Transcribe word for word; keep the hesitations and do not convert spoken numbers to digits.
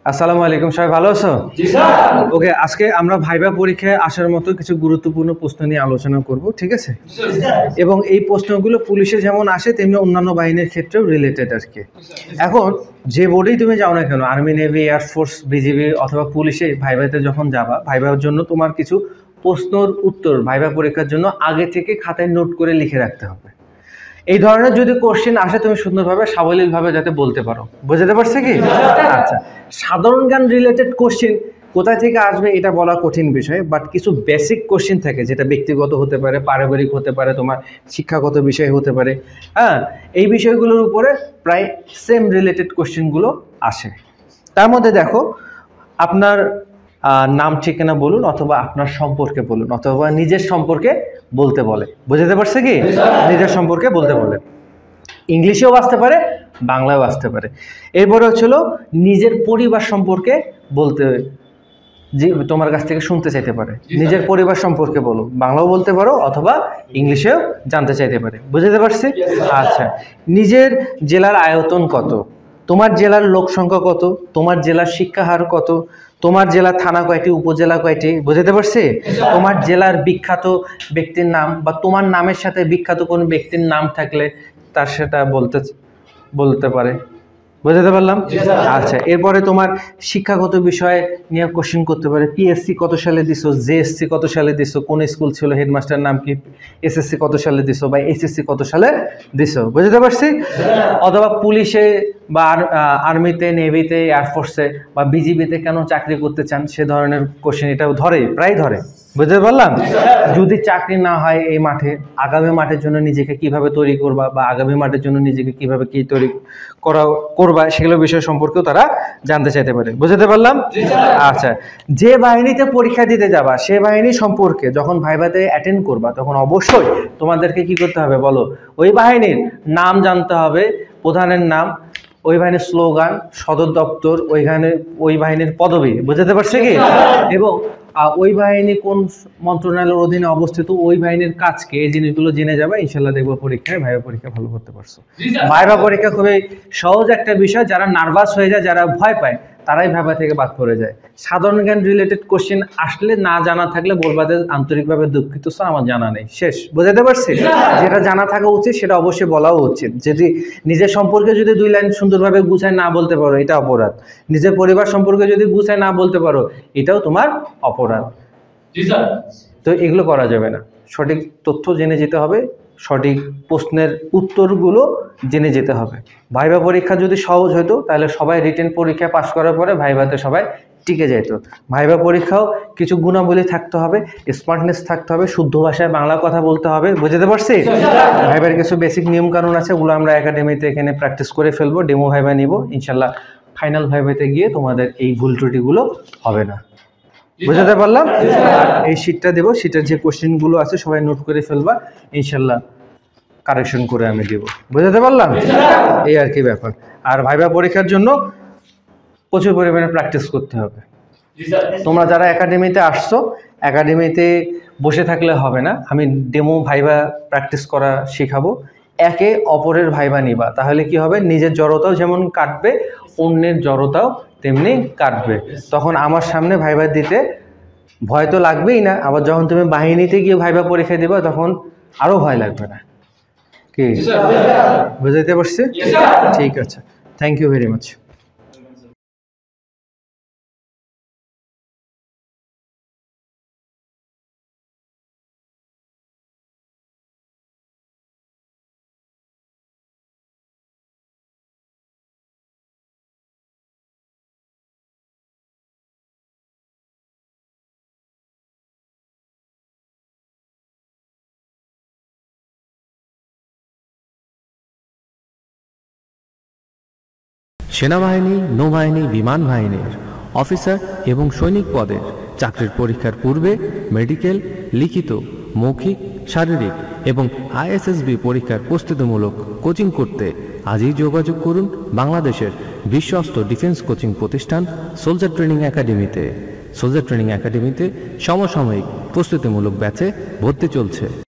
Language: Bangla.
আসসালামু আলাইকুম, সবাই ভালো আছো? জি স্যার। ওকে, আজকে আমরা ভাইবা পরীক্ষায় আসার মতো কিছু গুরুত্বপূর্ণ প্রশ্ন নিয়ে আলোচনা করব, ঠিক আছে? এবং এই প্রশ্নগুলো পুলিশে যেমন আসে তেমনি অন্যান্য বাহিনীর ক্ষেত্রেও রিলেটেড আর কি। এখন যে বোর্ডেই তুমি যাও না কেন, আর্মি, নেভি, এয়ারফোর্স, বিজিবি অথবা পুলিশে ভাইভাতে যখন যাবা, ভাইবার জন্য তোমার কিছু প্রশ্নর উত্তর ভাইবা পরীক্ষার জন্য আগে থেকে খাতায় নোট করে লিখে রাখতে হবে। এই ধরনের যদি কোশ্চেন আসে তুমি সুন্দরভাবে সাবলীলভাবে যাতে বলতে পারো। বুঝতে পারছে কি? আচ্ছা, সাধারণ জ্ঞান রিলেটেড কোশ্চেন কোথায় থেকে আসবে এটা বলা কঠিন বিষয়, বাট কিছু বেসিক কোশ্চেন থাকে যেটা ব্যক্তিগত হতে পারে, পারিবারিক হতে পারে, তোমার শিক্ষাগত বিষয় হতে পারে। হ্যাঁ, এই বিষয়গুলোর উপরে প্রায় সেম রিলেটেড কোশ্চেনগুলো আসে। তার মধ্যে দেখো, আপনার নাম ঠিকানা বলুন, অথবা আপনার সম্পর্কে বলুন, অথবা নিজের সম্পর্কে বলতে বলে। বুঝতে পারছে কি? নিজের সম্পর্কে বলতে বলে। ইংলিশেও আসতে পারে, বাংলাও আসতে পারে। এরপরে হচ্ছিল নিজের পরিবার সম্পর্কে বলতে, যে তোমার কাছ থেকে শুনতে চাইতে পারে, নিজের পরিবার সম্পর্কে বলো, বাংলাও বলতে পারো অথবা ইংলিশেও জানতে চাইতে পারে। বুঝতে পারছি? আচ্ছা, নিজের জেলার আয়তন কত, তোমার জেলার লোক সংখ্যা কত, তোমার জেলার শিক্ষা হার কত, তোমার জেলার থানা কয়টি, উপজেলা কয়টি। বুঝতে পারছি? তোমার জেলার বিখ্যাত ব্যক্তির নাম, বা তোমার নামের সাথে বিখ্যাত কোন ব্যক্তির নাম থাকলে তার সেটা বলতে বলতে পারে। বুঝতে পারলাম? আচ্ছা, এরপরে তোমার শিক্ষাগত বিষয়ে নিয়ে কোশ্চেন করতে পারে। পিএসসি কত সালে দিছো, জেএসসি কত সালে দিছো, কোন স্কুল ছিল, হেডমাস্টার নাম কি, এসএসসি কত সালে দিছো, বা এইচএসসি কত সালে দিছো। বুঝতে পারছি? অথবা পুলিশে বা আর্মিতে, নেভিতে, এয়ারফোর্সে বা বিজিবিতে কেন চাকরি করতে চান, সে ধরনের কোশ্চেন এটাও ধরে, প্রায় ধরে। বুঝতে পারলাম? যদি চাকরি না হয় এই মাঠে, আগামী মাঠের জন্য নিজেকে কিভাবে তৈরি করবা, বা আগামী মাঠের জন্য নিজেকে কিভাবে কি তৈরি করা করবা, সেগুলো বিষয় সম্পর্কেও তারা জানতে চাইতে পারে। বুঝতে পারলাম? আচ্ছা, যে বাহিনীতে পরীক্ষা দিতে যাবা সে বাহিনী সম্পর্কে যখন ভাইভাতে অ্যাটেন্ড করবা, তখন অবশ্যই তোমাদেরকে কি করতে হবে বলো? ওই বাহিনীর নাম জানতে হবে, প্রধানের নাম, ওই বাহিনীর স্লোগান, সদর দপ্তর, ওইখানে ওই বাহিনীর পদবি। বুঝতে পারছে কি? এবং ওই বাহিনী কোন মন্ত্রণালয়ের অধীনে অবস্থিত, ওই বাহিনীর কাজকে, এই জিনিসগুলো জেনে যাবে, ইনশাল্লাহ দেখবো পরীক্ষায় ভাইবা পরীক্ষা ভালো করতে পারছো। ভাইবা পরীক্ষা খুবই সহজ একটা বিষয়। যারা নার্ভাস হয়ে যায়, যারা ভয় পায়, তারাই ভাইবা থেকে বাদ পড়ে যায়। সাধারণ জ্ঞান রিলেটেড কোশ্চেন আসলে না জানা থাকলে বলবা যে আন্তরিকভাবে দুঃখিত স্যার, আমার জানা নেই, শেষ। বুঝতে পারছি? যেটা জানা থাকা উচিত সেটা অবশ্যই বলাও উচিত। যদি নিজের সম্পর্কে যদি দুই লাইন সুন্দরভাবে গুছায় না বলতে পারো, এটা অপরাধ। নিজের পরিবার সম্পর্কে যদি গুছায় না বলতে পারো, এটাও তোমার অপরাধ। তো এগুলো করা যাবে না। সঠিক তথ্য জেনে যেতে হবে, সঠিক প্রশ্নের উত্তরগুলো জেনে যেতে হবে। ভাইবা পরীক্ষা যদি সহজ হতো তাহলে সবাই রিটেন পরীক্ষা পাশ করার পরে ভাইভাতে সবাই টিকে যেত। ভাইবা পরীক্ষাও কিছু গুণাবলী থাকতে হবে, স্মার্টনেস থাকতে হবে, শুদ্ধ ভাষায় বাংলা কথা বলতে হবে। বুঝতে পারছি? ভাইবার কিছু বেসিক নিয়ম কানুন আছে, ওগুলো আমরা একাডেমিতে এখানে প্র্যাকটিস করে ফেলবো, ডেমো ভাইবা নিব। ইনশাল্লাহ ফাইনাল ভাইভাতে গিয়ে তোমাদের এই ভুল ত্রুটিগুলো হবে না। বুঝতে পারলাম? আর এই শীটটা দেবো, শীটের যে কোশ্চেনগুলো আছে সবাই নোট করে ফেলবা, ইনশাল্লাহ কারেকশন করে আমি দেব। বুঝতে পারলাম? এই আর কি ব্যাপার। আর ভাইবা পরীক্ষার জন্য প্রচুর পরিমাণে প্র্যাকটিস করতে হবে। তোমরা যারা একাডেমিতে আসছো, একাডেমিতে বসে থাকলে হবে না, আমি ডেমো ভাইবা প্র্যাকটিস করা শেখাবো। একে অপরের ভাইবা নিবা, তাহলে কি হবে? নিজের জড়তাও যেমন কাটবে, অন্যের জড়তাও তেমনি কাটবে। তখন আমার সামনে ভাইবা দিতে ভয় তো লাগবেই না, আবার যখন তুমি বাহিনীতে গিয়ে ভাইবা পরীক্ষা দিবা তখন আরও ভয় লাগবে না। কি বুঝাইতে পারছি? ঠিক আছে, থ্যাংক ইউ ভেরি মাচ। সেনাবাহিনী, নৌবাহিনী, বিমান বাহিনীর অফিসার এবং সৈনিক পদের চাকরির পরীক্ষার পূর্বে মেডিকেল, লিখিত, মৌখিক, শারীরিক এবং আইএসএসবি পরীক্ষার প্রস্তুতিমূলক কোচিং করতে আজই যোগাযোগ করুন বাংলাদেশের বিশ্বস্ত ডিফেন্স কোচিং প্রতিষ্ঠান সোলজার ট্রেনিং একাডেমিতে। সোলজার ট্রেনিং একাডেমিতে সমসাময়িক প্রস্তুতিমূলক ব্যাচে ভর্তি চলছে।